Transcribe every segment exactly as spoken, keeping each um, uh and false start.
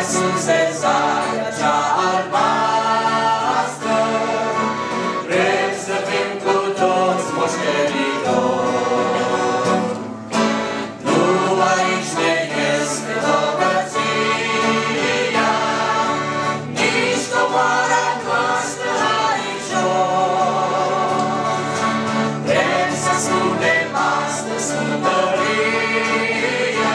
sus de zarea cea albastră, vrem să fim cu toți moștenitori. Nu aici ne este bogăția, nici comoara noastră aici jos. Vrem să spunem astăzi cântărie,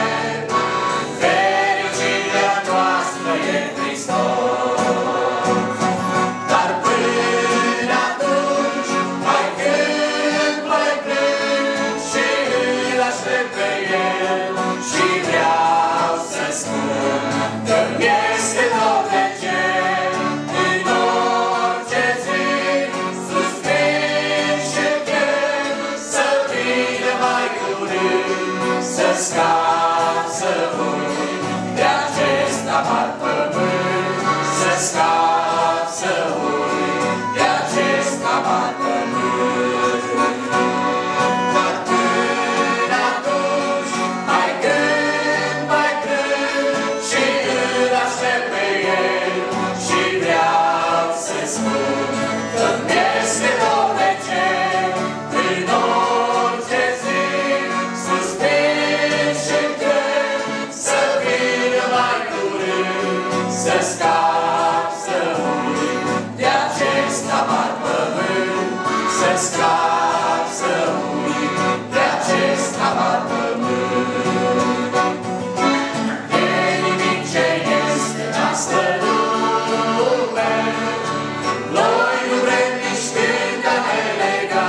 fericirea noastră e Hristos. Dar până atunci mai cânt, mai plâng și îl aștept pe El și vreau să spun că-mi este dor de cer în orice zi. Suspin și chem să vină mai curând, să scap, să uit de acest amar pământ, să scap, să uit de acest amar pământ. Dar până atunci mai cânt, mai plâng și îl aștept pe El și vreau să spun că-mi este dor de cer în orice zi. Suspin și chem să vină mai curând, să scap, să uit de acest amar pământ, să scap, să uit de acest amar pământ. E nimic ce este în această lume, noi nu vrem nici când a ne lega.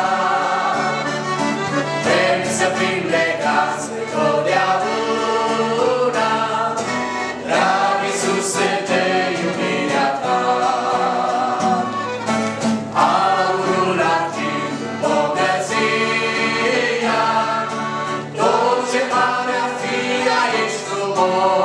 Vrem să fim legați de totdeauna, drag Iisuse, de iubirea Ta. Aurul, argintul, bogăția, tot ce pare a fi aici frumos,